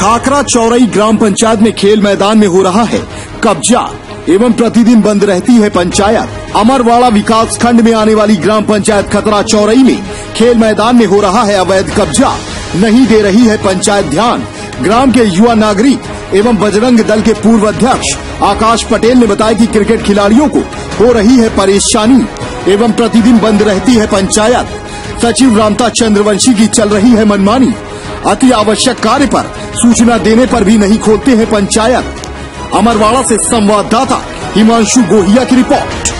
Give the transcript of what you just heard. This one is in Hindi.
खाकरा चौरई ग्राम पंचायत में खेल मैदान में हो रहा है कब्जा एवं प्रतिदिन बंद रहती है पंचायत। अमरवाड़ा विकास खंड में आने वाली ग्राम पंचायत खतरा चौरई में खेल मैदान में हो रहा है अवैध कब्जा, नहीं दे रही है पंचायत ध्यान। ग्राम के युवा नागरिक एवं बजरंग दल के पूर्व अध्यक्ष आकाश पटेल ने बताया कि क्रिकेट खिलाड़ियों को हो रही है परेशानी एवं प्रतिदिन बंद रहती है पंचायत। सचिव रामता चंद्रवंशी की चल रही है मनमानी, अति आवश्यक कार्य पर सूचना देने पर भी नहीं खोलते हैं पंचायत। अमरवाड़ा से संवाददाता हिमांशु गोहिया की रिपोर्ट।